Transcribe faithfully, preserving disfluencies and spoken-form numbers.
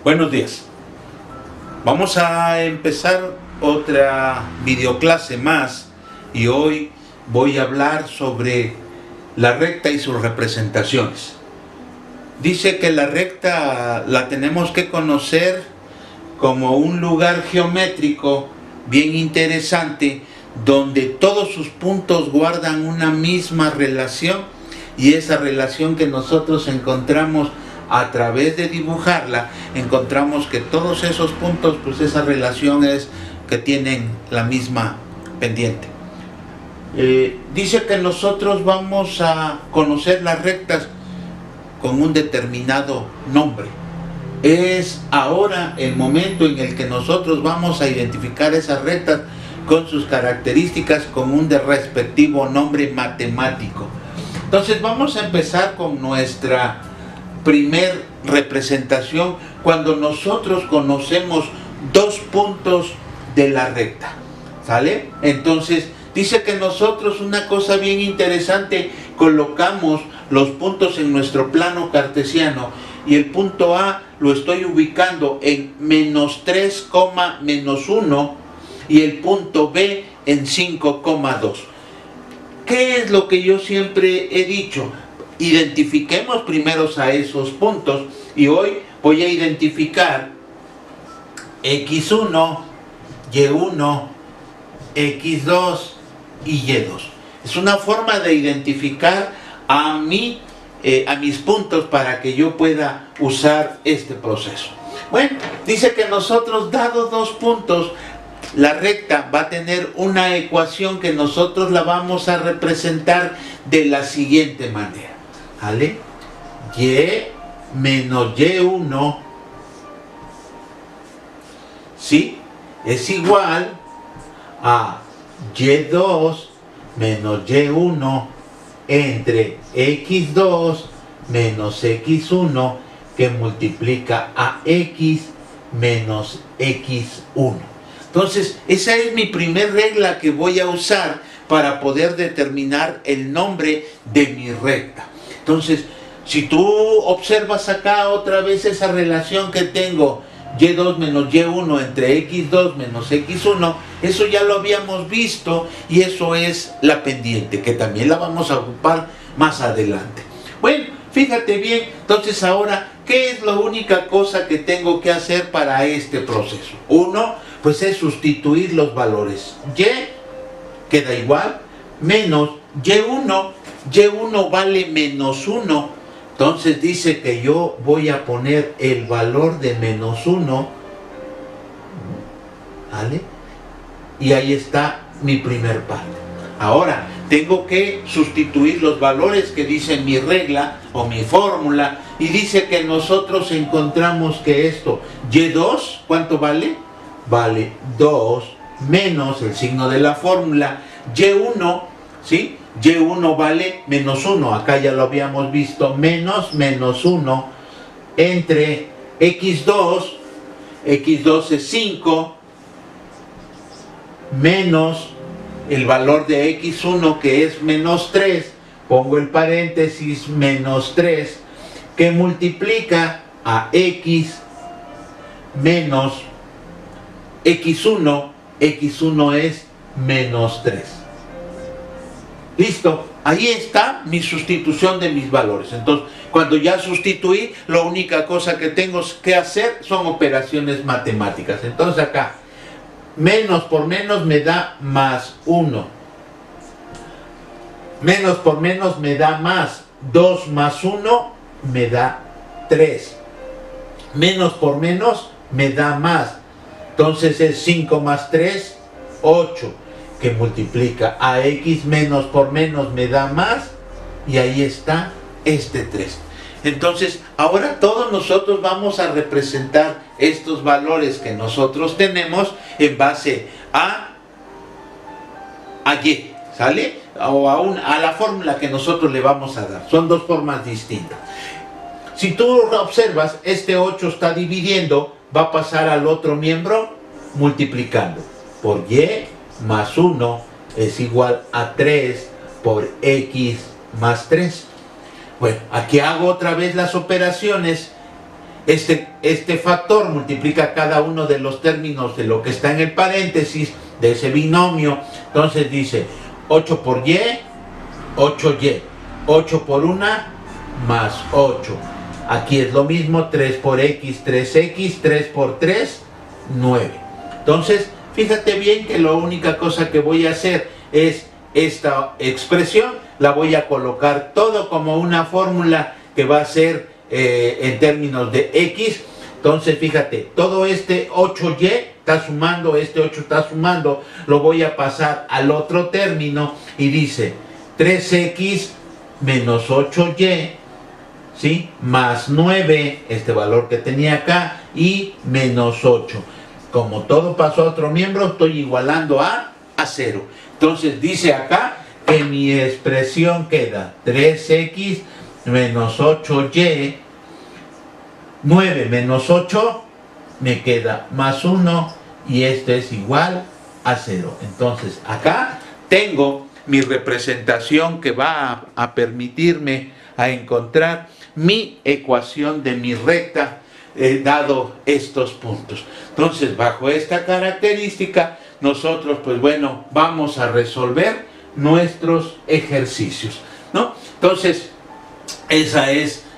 Buenos días. Vamos a empezar otra videoclase más y hoy voy a hablar sobre la recta y sus representaciones. Dice que la recta la tenemos que conocer como un lugar geométrico bien interesante donde todos sus puntos guardan una misma relación, y esa relación que nosotros encontramos a través de dibujarla, encontramos que todos esos puntos, pues esa relación es que tienen la misma pendiente. Eh, dice que nosotros vamos a conocer las rectas con un determinado nombre. Es ahora el momento en el que nosotros vamos a identificar esas rectas con sus características con un de respectivo nombre matemático. Entonces vamos a empezar con nuestra primer representación cuando nosotros conocemos dos puntos de la recta, ¿sale? Entonces dice que nosotros, una cosa bien interesante, colocamos los puntos en nuestro plano cartesiano y el punto A lo estoy ubicando en menos tres, menos uno y el punto B en cinco, dos. ¿Qué es lo que yo siempre he dicho? Identifiquemos primero a esos puntos, y hoy voy a identificar equis uno, ye uno, equis dos y ye dos. Es una forma de identificar a, mí, eh, a mis puntos para que yo pueda usar este proceso. Bueno, dice que nosotros, dados dos puntos, la recta va a tener una ecuación que nosotros la vamos a representar de la siguiente manera. ¿Vale? Y menos ye uno, ¿sí?, es igual a ye dos menos ye uno entre equis dos menos equis uno, que multiplica a x menos equis uno. Entonces, esa es mi primer regla que voy a usar para poder determinar el nombre de mi recta. Entonces, si tú observas acá otra vez esa relación que tengo, ye dos menos ye uno entre equis dos menos equis uno, eso ya lo habíamos visto y eso es la pendiente, que también la vamos a ocupar más adelante. Bueno, fíjate bien, entonces ahora, ¿qué es la única cosa que tengo que hacer para este proceso? Uno, pues es sustituir los valores. Y queda igual, menos ye uno, ye uno vale menos uno, entonces dice que yo voy a poner el valor de menos uno, ¿vale? Y ahí está mi primer parte. Ahora, tengo que sustituir los valores que dice mi regla o mi fórmula, y dice que nosotros encontramos que esto, ye dos, ¿cuánto vale? Vale dos menos el signo de la fórmula, ye uno, ¿sí? ye uno vale menos uno, acá ya lo habíamos visto, menos menos uno, entre equis dos, equis dos es cinco, menos el valor de equis uno que es menos tres, pongo el paréntesis, menos tres, que multiplica a x menos equis uno, equis uno es menos tres. Listo, ahí está mi sustitución de mis valores. Entonces, cuando ya sustituí, la única cosa que tengo que hacer son operaciones matemáticas. Entonces acá, menos por menos me da más uno. Menos por menos me da más. dos más uno me da tres. Menos por menos me da más. Entonces es cinco más tres, ocho. Que multiplica a x menos por menos me da más, y ahí está este tres. Entonces, ahora todos nosotros vamos a representar estos valores que nosotros tenemos en base a, a y, ¿sale? O a, un, a la fórmula que nosotros le vamos a dar. Son dos formas distintas. Si tú observas, este ocho está dividiendo, va a pasar al otro miembro multiplicando por y más uno es igual a tres por x más tres. Bueno, aquí hago otra vez las operaciones Este, este factor multiplica cada uno de los términos de lo que está en el paréntesis de ese binomio. Entonces dice ocho por y, ocho y. ocho por uno más ocho. Aquí es lo mismo, tres por x, tres x, tres por tres, nueve. Entonces, fíjate bien que la única cosa que voy a hacer es esta expresión, la voy a colocar todo como una fórmula que va a ser eh, en términos de x. Entonces, fíjate, todo este ocho y está sumando, este ocho está sumando, lo voy a pasar al otro término y dice tres x menos ocho y, ¿sí? Más nueve, este valor que tenía acá, y menos ocho. Como todo pasó a otro miembro, estoy igualando a, a cero. Entonces dice acá que mi expresión queda tres x menos ocho y, nueve menos ocho, me queda más uno, y esto es igual a cero. Entonces acá tengo mi representación que va a, a permitirme a encontrar mi ecuación de mi recta eh, dado estos puntos. Entonces, bajo esta característica, nosotros, pues bueno, vamos a resolver nuestros ejercicios, ¿no? Entonces, esa es